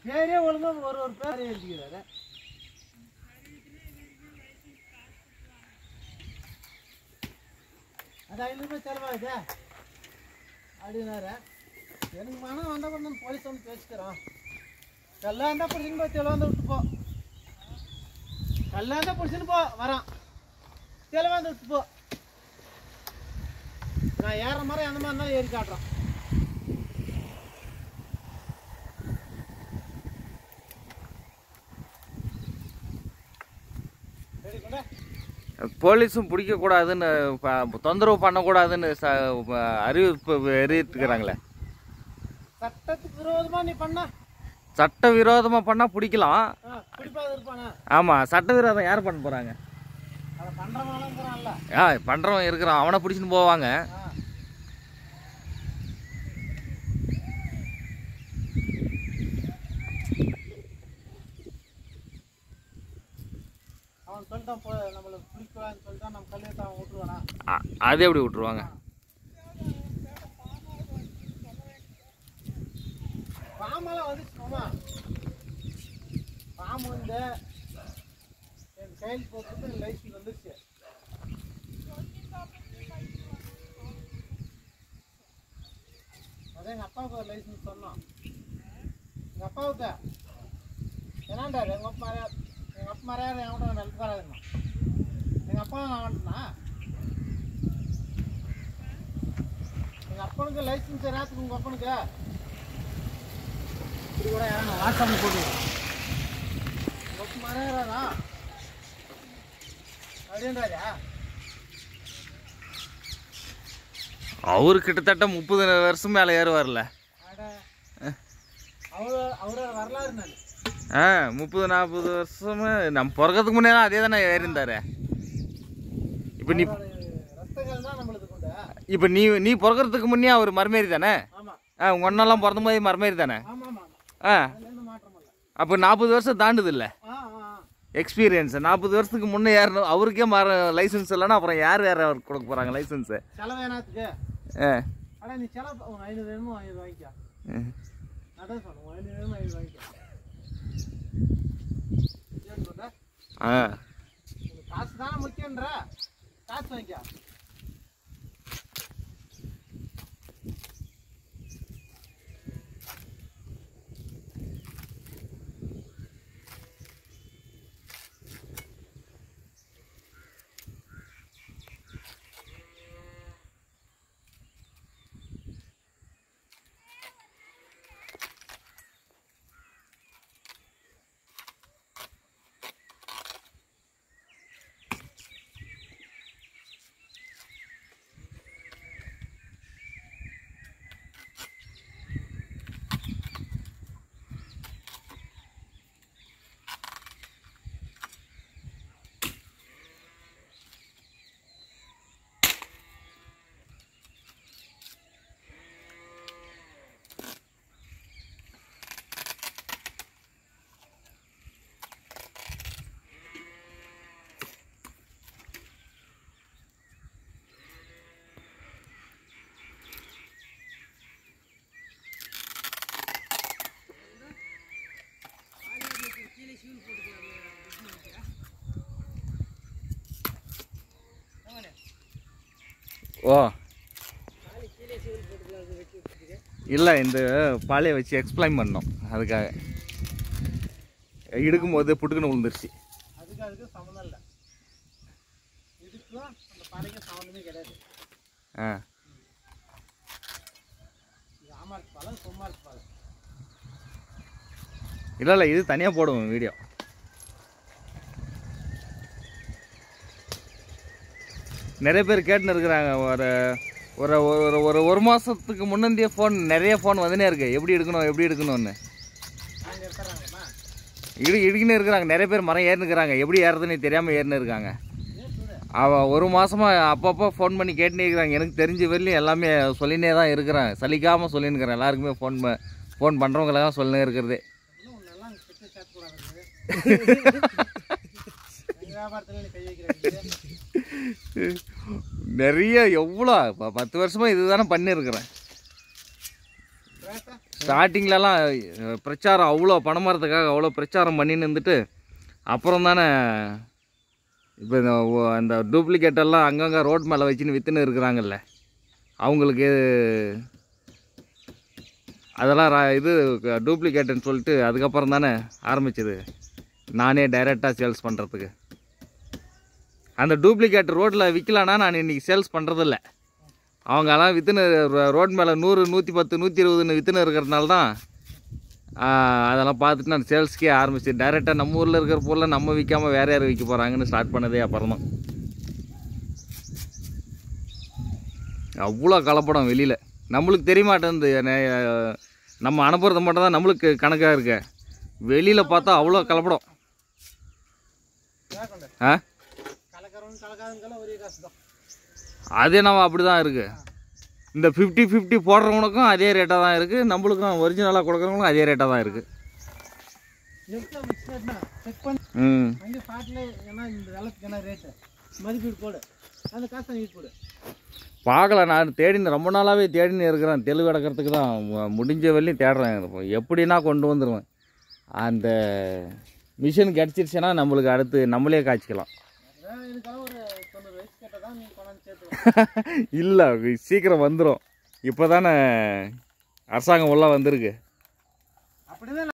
பேரே ஒழுங்கா ஒரு பேரே எழுதிக்கிறாரு. அது 500 ரூபாய் செலவாகுது அப்படின்னாரு. எனக்கு மனம் வந்தால் கூட நம்ம போலீஸ் வந்து பேசிக்கிறோம். கல்லா இருந்தால் பிடிச்சின்னு போய் தெளிவாந்து விட்டு போ. கல்லா இருந்தால் பிடிச்சின்னு போ வரான். தெளிவாந்து விட்டு போ. நான் ஏற மாதிரி அந்த மாதிரி இருந்தாலும் ஏறி காட்டுறோம். போலீஸும் பிடிக்கக்கூடாதுன்னு தொந்தரவு பண்ணக்கூடாதுன்னு அறிவிப்பு வெளியிட்டுக்கிறாங்களே. சட்டத்துக்கு விரோதமா நீ பண்ண சட்ட விரோதமாக பண்ணால் பிடிக்கலாம். ஆமாம், சட்ட விரோதம் யார் பண்ண போகிறாங்க? பண்ணுறவன் இருக்கிறான், அவனை பிடிச்சின்னு போவாங்க. அது எப்படி விட்டுருவாங்க? பாம்பெல்லாம் வந்துச்சுமா, பாம்பு வந்து என் கையில் போட்டு லைசன்ஸ் வந்துச்சு. அதான் எங்கள் அப்பாவுக்கு ஒரு லைசன்ஸ் சொன்னோம். எங்கள் அப்பாவுக்கு என்னாண்டாரு எங்கள் அப்பா மறையாத என்கிட்ட வெளுத்து வராதுங்க. எங்கள் அப்பா நான் வந்துட்டா எங்கள் அப்பனுக்கு லைசன்ஸ் நேரத்துக்கு உங்கள் அப்பனுக்கு இப்படி கூட யாரும் வாட்ஸ்அப்பில் போட்டுருவோம். உங்கள் அப்பா மறையாதா அப்படின்றாரா? அவரு கிட்டத்தட்ட 30 வருஷம் மேலே ஏறுவார்ல. அவரோட வரலாறு நான் 30-40 வருஷமா நம்ம பிறக்கிறதுக்கு முன்னே அதே தானே ஏறிந்தாரு. இப்போ நீ பிறக்கிறதுக்கு முன்னே அவர் மரமேறி தானே? உங்கள் ஒன்னெல்லாம் பிறந்த போது மரமேறி தானே? அப்போ 40 வருஷம் தாண்டுது இல்லை எக்ஸ்பீரியன்ஸ். 40 வருஷத்துக்கு முன்னே ஏறணும். அவருக்கே லைசன்ஸ் இல்லைன்னா அப்புறம் யார் வேற அவருக்கு கொடுக்க போகிறாங்க லைசன்ஸு? காசு தானே முக்கியன்ற, காசு வாங்கிக்க. ஓ இல்லை, இந்த பாலையை வச்சு எக்ஸ்பிளைன் பண்ணோம். அதுக்காக இடுக்கும்போது புட்டுக்குன்னு விழுந்துருச்சு. அதுக்கு சம்மந்தம் இல்லை. இதுக்கும் அந்த பாறைக்கு சம்மந்தமே கிடையாது. இல்லை இது தனியாக போடுவோம் வீடியோ. நிறைய பேர் கேட்டுன்னு இருக்கிறாங்க. ஒரு ஒரு ஒரு ஒரு மாதத்துக்கு முன்னந்திய ஃபோன் நிறைய ஃபோன் வந்துனே இருக்கு, எப்படி எடுக்கணும்னு இடுக்கின்னு இருக்கிறாங்க. நிறைய பேர் மரம் ஏறினுக்கிறாங்க, எப்படி ஏறுறதுன்னு தெரியாமல் ஏறினு இருக்காங்க. அவள் ஒரு மாதமாக அப்பப்போ ஃபோன் பண்ணி கேட்டுனே இருக்கிறாங்க. எனக்கு தெரிஞ்ச வரலையும் எல்லாமே சொல்லினே தான் இருக்கிறேன், சலிக்காமல் சொல்லின்னு இருக்கிறேன். எல்லாருக்குமே ஃபோன் பண்ணுறவங்களாம் சொல்லினே இருக்கிறது. நிறைய எவ்வளோ 10 வருஷமாக இது தானே பண்ணியிருக்கிறேன். ஸ்டார்டிங்லலாம் பிரச்சாரம் அவ்வளோ பனைமரத்துக்காக அவ்வளோ பிரச்சாரம் பண்ணின்னு இருந்துட்டு அப்புறம் தானே இப்போ இந்த டூப்ளிகேட்டெல்லாம் அங்கங்கே ரோட் மேலே வச்சுன்னு விற்றுன்னு இருக்கிறாங்கல்ல அவங்களுக்கு அதெல்லாம் இது டூப்ளிகேட்டுன்னு சொல்லிட்டு அதுக்கப்புறம் தானே ஆரம்பிச்சது நானே டைரெக்டாக சேல்ஸ் பண்ணுறதுக்கு. அந்த டூப்ளிகேட் ரோட்டில் விற்கலான்னா நான் இன்றைக்கி சேல்ஸ் பண்ணுறதில்ல. அவங்கெல்லாம் விற்றுன்னு ரோட் மேலே 100, 110, 120ன்னு விற்றுன்னு இருக்கிறதுனால தான் அதெல்லாம் பார்த்துட்டு நான் சேல்ஸ்க்கே ஆரம்பிச்சு டைரெக்டாக நம்ம ஊரில் இருக்கிற பொருளை நம்ம விற்காமல் வேறு யார் விற்க போகிறாங்கன்னு ஸ்டார்ட் பண்ணதே அப்புறம் தான். அவ்வளோ கலப்படம் வெளியில் நம்மளுக்கு தெரிய மாட்டேங்குது. நம்ம அனுப்புறது மட்டும் தான் நம்மளுக்கு கணக்காக இருக்கு. வெளியில் பார்த்தா அவ்வளோ கலப்படம். அதே நம்ம அப்படி தான் இருக்குது. இந்த 50-50 போடுறவனுக்கும் அதே ரேட்டாக தான் இருக்குது, நம்மளுக்கும் ஒரிஜினலாக கொடுக்குறவங்களுக்கும் அதே ரேட்டாக தான் இருக்குது. பார்க்கல, நான் தேடின்னு ரொம்ப நாளாகவே தேடின்னு இருக்கிறேன். தெளிவு அடக்கிறதுக்கு தான் முடிஞ்ச வரையும் தேடுறேன். எப்படின்னா கொண்டு வந்துடுவேன். அந்த மிஷின் கிடச்சிருச்சுன்னா நம்மளுக்கு அடுத்து நம்மளே காய்ச்சிக்கலாம். இல்லை, சீக்கிரம் வந்துடும். இப்போ தானே அரசாங்கம் உள்ள வந்திருக்கு.